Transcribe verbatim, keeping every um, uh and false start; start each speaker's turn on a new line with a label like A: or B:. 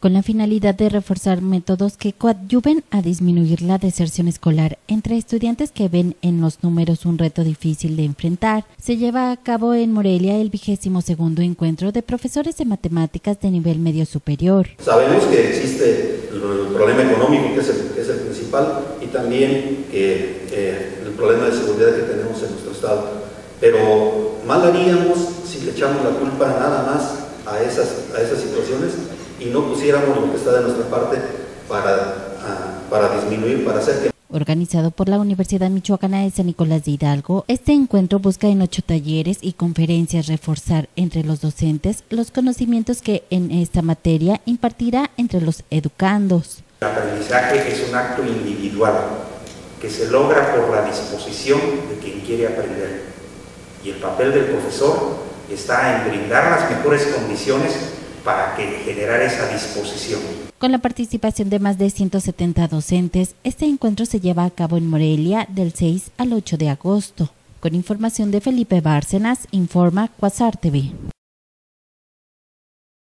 A: con la finalidad de reforzar métodos que coadyuven a disminuir la deserción escolar entre estudiantes que ven en los números un reto difícil de enfrentar. Se lleva a cabo en Morelia el vigésimo segundo encuentro de profesores de matemáticas de nivel medio superior.
B: Sabemos que existe el problema económico, que es el, que es el principal, y también eh, eh, el problema de seguridad que tenemos en nuestro estado. Pero mal haríamos si le echamos la culpa nada más a esas, a esas situaciones y no pusiéramos lo que está de nuestra parte para, uh, para disminuir, para hacer que...
A: Organizado por la Universidad Michoacana de San Nicolás de Hidalgo, este encuentro busca en ocho talleres y conferencias reforzar entre los docentes los conocimientos que en esta materia impartirá entre los educandos.
C: El aprendizaje es un acto individual que se logra por la disposición de quien quiere aprender, y el papel del profesor está en brindar las mejores condiciones para que generar esa disposición.
A: Con la participación de más de ciento setenta docentes, este encuentro se lleva a cabo en Morelia del seis al ocho de agosto. Con información de Felipe Bárcenas, informa Quasar T V.